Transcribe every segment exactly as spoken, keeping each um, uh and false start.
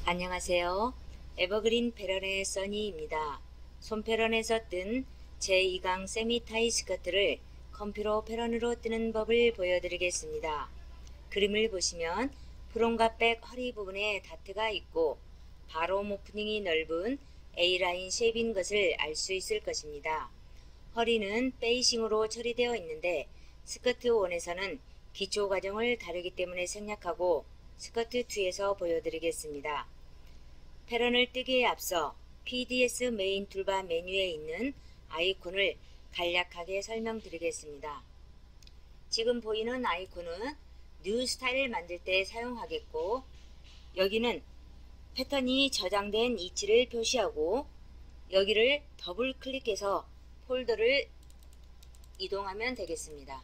안녕하세요. 에버그린 패런의 써니입니다. 손패런에서 뜬 제이 강 세미타이 스커트를 컴퓨터 패런으로 뜨는 법을 보여드리겠습니다. 그림을 보시면 프롬과 백 허리 부분에 다트가 있고 바로 오프닝이 넓은 A라인 쉐입인 것을 알 수 있을 것입니다. 허리는 베이싱으로 처리되어 있는데 스커트 일에서는 기초 과정을 다루기 때문에 생략하고 스커트 이에서 보여드리겠습니다. 패런을 뜨기에 앞서 피디에스 메인 툴바 메뉴에 있는 아이콘을 간략하게 설명드리겠습니다. 지금 보이는 아이콘은 뉴 스타일을 만들 때 사용하겠고, 여기는 패턴이 저장된 위치를 표시하고 여기를 더블 클릭해서 폴더를 이동하면 되겠습니다.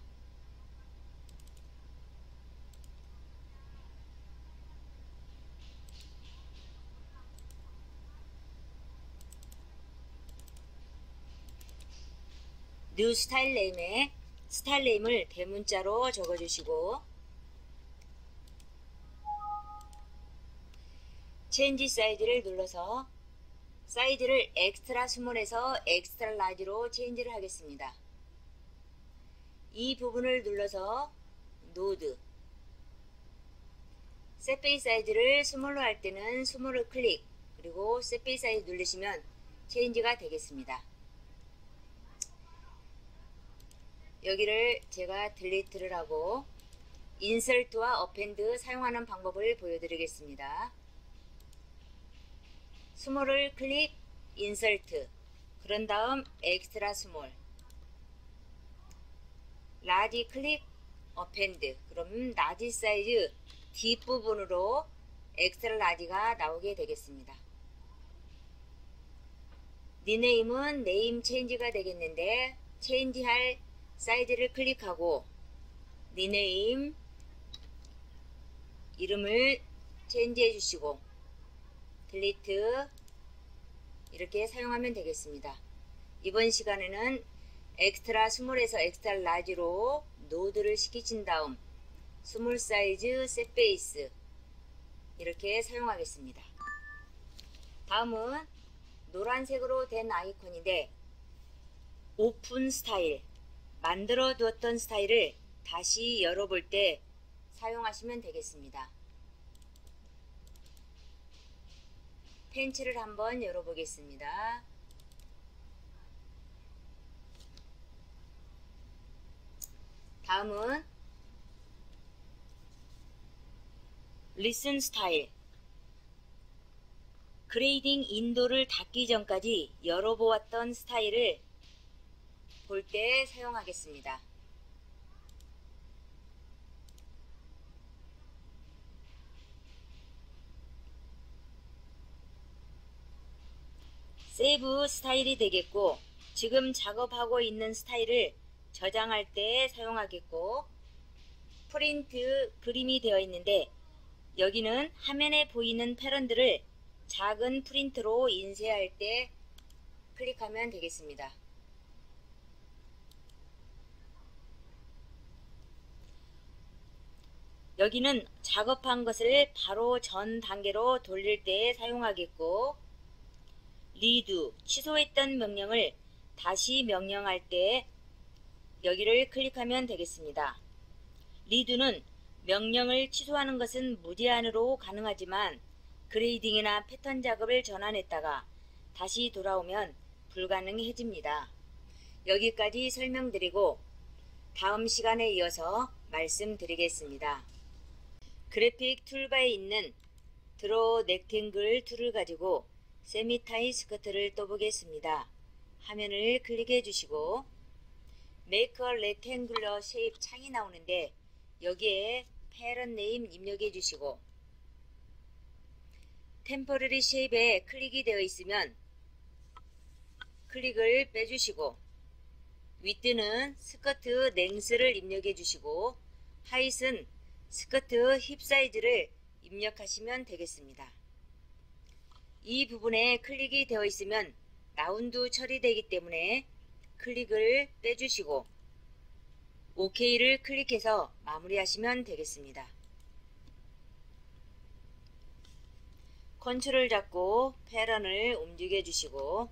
뉴 스타일 네임에 스타일 네임을 대문자로 적어주시고 체인지 사이즈를 눌러서 사이즈를 엑스트라 스몰에서 엑스트라 라지로 체인지를 하겠습니다. 이 부분을 눌러서 노드, 셋페이 사이즈를 스몰로 할 때는 스몰을 클릭, 그리고 셋페이 사이즈 누르시면 체인지가 되겠습니다. 여기를 제가 딜리트를 하고 인설트와 어펜드 사용하는 방법을 보여드리겠습니다. 스몰을 클릭, 인설트, 그런 다음 엑스트라 스몰, 라지 클릭, 어펜드, 그럼 라지 사이즈 뒷부분으로 엑스트라 라지가 나오게 되겠습니다. 리네임은 네임 체인지가 되겠는데 체인지할 사이즈를 클릭하고 리네임 이름을 체인지해 주시고 딜리트 이렇게 사용하면 되겠습니다. 이번 시간에는 엑스트라 스몰에서 엑스트라 라지로 노드를 시키신 다음 스몰 사이즈 셋 베이스 이렇게 사용하겠습니다. 다음은 노란색으로 된 아이콘인데 오픈 스타일, 만들어 두었던 스타일을 다시 열어볼 때 사용하시면 되겠습니다. 펜치를 한번 열어보겠습니다. 다음은 리슨 스타일, 그레이딩 인도를 닫기 전까지 열어보았던 스타일을 볼 때 사용하겠습니다. 세이브 스타일이 되겠고, 지금 작업하고 있는 스타일을 저장할 때 사용하겠고, 프린트 그림이 되어 있는데 여기는 화면에 보이는 패런들을 작은 프린트로 인쇄할 때 클릭하면 되겠습니다. 여기는 작업한 것을 바로 전 단계로 돌릴 때 사용하겠고, 리두, 취소했던 명령을 다시 명령할 때 여기를 클릭하면 되겠습니다. 리두는 명령을 취소하는 것은 무제한으로 가능하지만 그레이딩이나 패턴 작업을 전환했다가 다시 돌아오면 불가능해집니다. 여기까지 설명드리고 다음 시간에 이어서 말씀드리겠습니다. 그래픽 툴바에 있는 드로우 렉탱글 툴을 가지고 세미타이 스커트를 떠보겠습니다. 화면을 클릭해 주시고 Make a Rectangular Shape 창이 나오는데 여기에 패런 네임 입력해 주시고 템포러리 쉐입에 클릭이 되어 있으면 클릭을 빼주시고 위드는 스커트 랭스를 입력해 주시고 하잇은 스커트 힙 사이즈를 입력하시면 되겠습니다. 이 부분에 클릭이 되어 있으면 라운드 처리되기 때문에 클릭을 빼주시고 오케이를 클릭해서 마무리하시면 되겠습니다. 컨트롤 잡고 패런을 움직여 주시고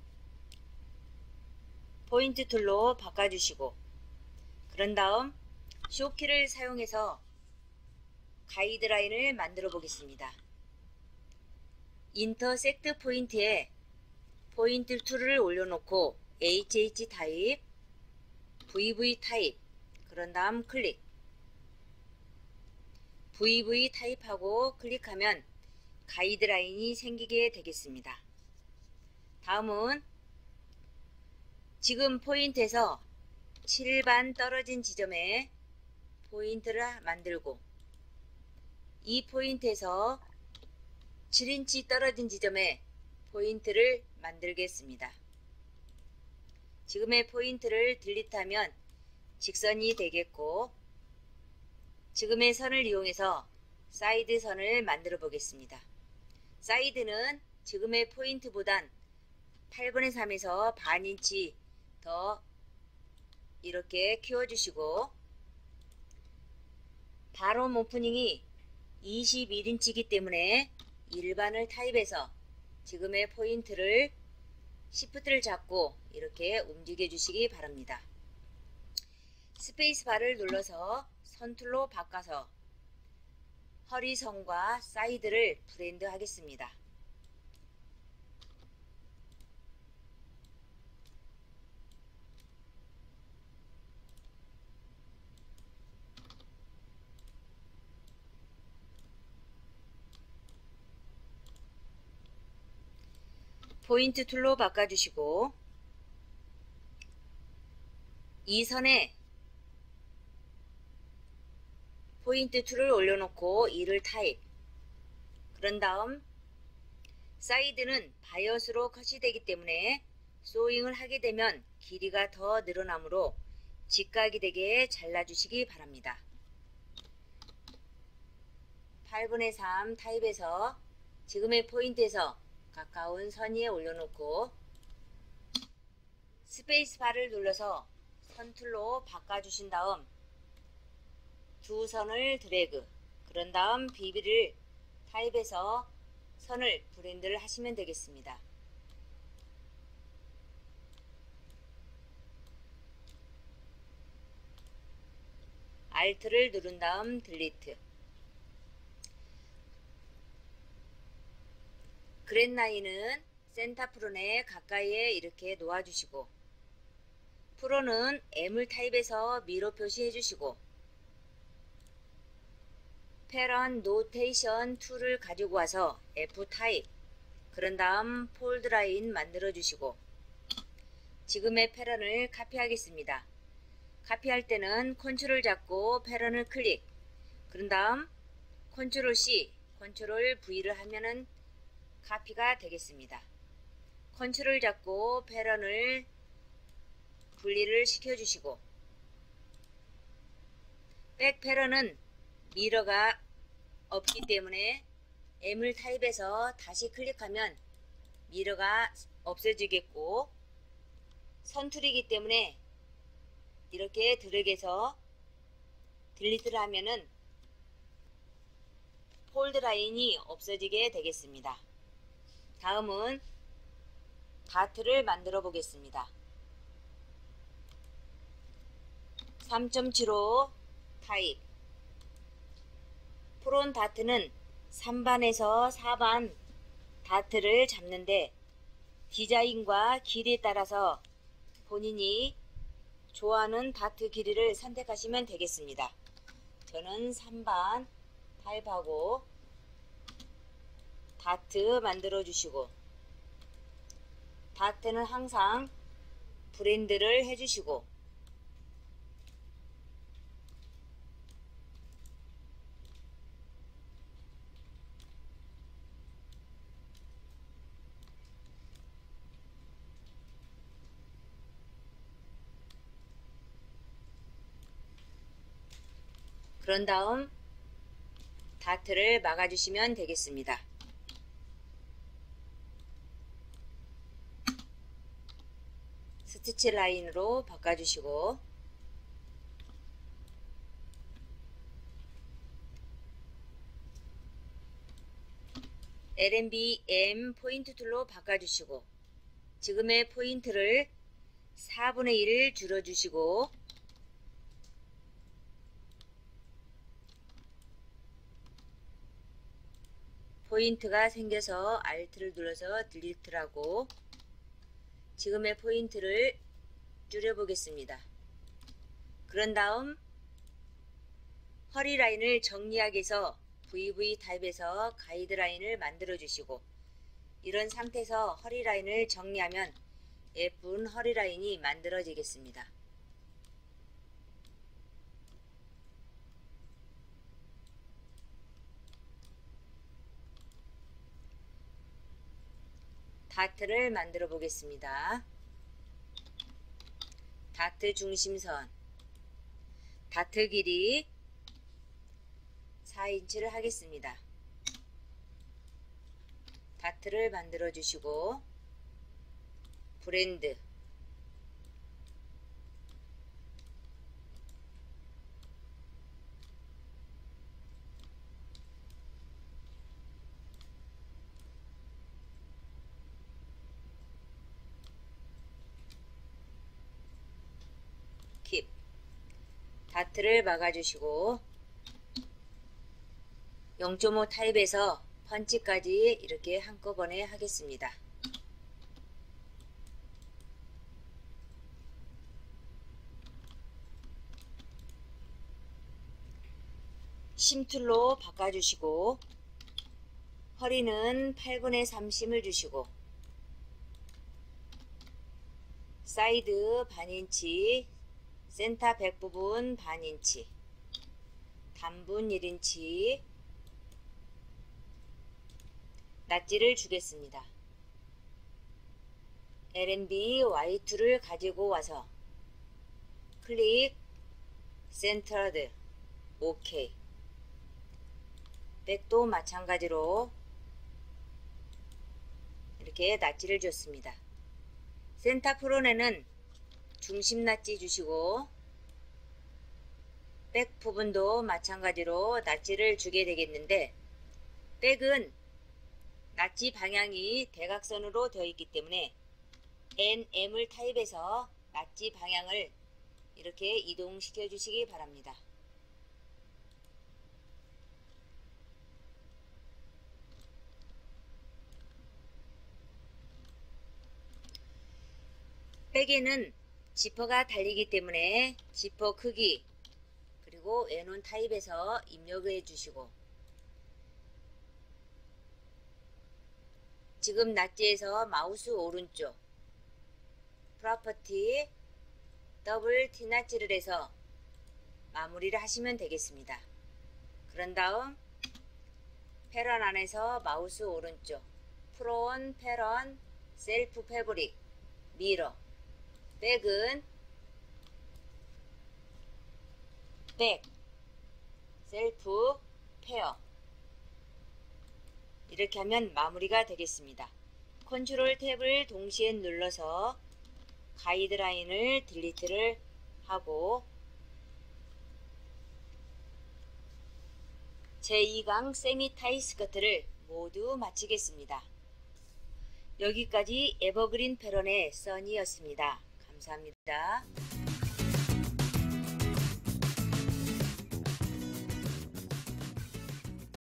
포인트 툴로 바꿔주시고 그런 다음 쇼키를 사용해서 가이드라인을 만들어 보겠습니다. 인터섹트 포인트에 포인트 툴을 올려놓고 에이치에이치 타입, 브이브이 타입, 그런 다음 클릭. 브이브이 타입하고 클릭하면 가이드라인이 생기게 되겠습니다. 다음은 지금 포인트에서 칠 반 떨어진 지점에 포인트를 만들고 이 포인트에서 칠 인치 떨어진 지점에 포인트를 만들겠습니다. 지금의 포인트를 딜리트하면 직선이 되겠고 지금의 선을 이용해서 사이드 선을 만들어 보겠습니다. 사이드는 지금의 포인트보단 팔분의 삼에서 반 인치 더 이렇게 키워주시고 바롬 오프닝이 이십일 인치이기 때문에 일반을 타입해서 지금의 포인트를 시프트를 잡고 이렇게 움직여 주시기 바랍니다. 스페이스바를 눌러서 선툴로 바꿔서 허리선과 사이드를 브랜드 하겠습니다. 포인트 툴로 바꿔주시고 이 선에 포인트 툴을 올려놓고 이를 타입. 그런 다음 사이드는 바이어스로 컷이 되기 때문에 소잉을 하게 되면 길이가 더 늘어나므로 직각이 되게 잘라주시기 바랍니다. 팔분의 삼 타입에서 지금의 포인트에서 가까운 선 위에 올려놓고 스페이스바를 눌러서 선툴로 바꿔주신 다음 두 선을 드래그, 그런 다음 비비를 타입해서 선을 브랜드를 하시면 되겠습니다. 알트를 누른 다음 딜리트. 그랜라인은 센터 프론에 가까이에 이렇게 놓아주시고 프론은 M을 타입해서 미러 표시해 주시고 패런 노테이션 툴을 가지고 와서 F 타입, 그런 다음 폴드 라인 만들어 주시고 지금의 패런을 카피하겠습니다. 카피할 때는 컨트롤 잡고 패런을 클릭, 그런 다음 컨트롤 C, 컨트롤 V를 하면은 카피가 되겠습니다. 컨트롤 잡고 패런을 분리를 시켜주시고 백 패런은 미러가 없기 때문에 M을 타입해서 다시 클릭하면 미러가 없어지겠고 선툴이기 때문에 이렇게 드래그해서 딜리트를 하면은 폴드 라인이 없어지게 되겠습니다. 다음은 다트를 만들어 보겠습니다. 삼 점 칠오 타입. 프론 다트는 삼 반에서 사 반 다트를 잡는데 디자인과 길이에 따라서 본인이 좋아하는 다트 길이를 선택하시면 되겠습니다. 저는 삼 반 타입하고 다트 만들어 주시고 다트는 항상 브랜드를 해주시고 그런 다음 다트를 막아주시면 되겠습니다. 스티치 라인으로 바꿔주시고 엘엠비 M 포인트 툴로 바꿔주시고 지금의 포인트를 사분의 일 줄여주시고 포인트가 생겨서 알트를 눌러서 딜리트를 하고 지금의 포인트를 줄여보겠습니다. 그런 다음 허리 라인을 정리하기 위해서 브이브이 타입에서 가이드라인을 만들어 주시고 이런 상태에서 허리 라인을 정리하면 예쁜 허리 라인이 만들어지겠습니다. 다트를 만들어 보겠습니다. 다트 중심선, 다트 길이 사 인치를 하겠습니다. 다트를 만들어 주시고 브랜드 킵 다트를 막아주시고 영 점 오 타입에서 펀치까지 이렇게 한꺼번에 하겠습니다. 심툴로 바꿔주시고 허리는 팔분의 삼 심을 주시고 사이드 반인치, 센터 백 부분 반인치, 단분 일 인치 낫지를 주겠습니다. 엘엠비 와이 투를 가지고 와서 클릭, 센터드, 오케이. 백도 마찬가지로 이렇게 낫지를 줬습니다. 센터 프론에는 중심 낫지 주시고 백 부분도 마찬가지로 낫지를 주게 되겠는데 백은 낫지 방향이 대각선으로 되어 있기 때문에 엔 엠을 타입해서 낫지 방향을 이렇게 이동시켜 주시기 바랍니다. 백에는 지퍼가 달리기 때문에 지퍼 크기 그리고 엔 원 타입에서 입력해 주시고 지금 낫지에서 마우스 오른쪽 프로퍼티 더블 T 낫지를 해서 마무리를 하시면 되겠습니다. 그런 다음 패런 안에서 마우스 오른쪽 프론 패런 셀프 패브릭 미러 백은 백 셀프 페어 이렇게 하면 마무리가 되겠습니다. 컨트롤 탭을 동시에 눌러서 가이드라인을 딜리트를 하고 제이 강 세미 타이 스커트를 모두 마치겠습니다. 여기까지 에버그린 패런의 써니였습니다. 감사합니다.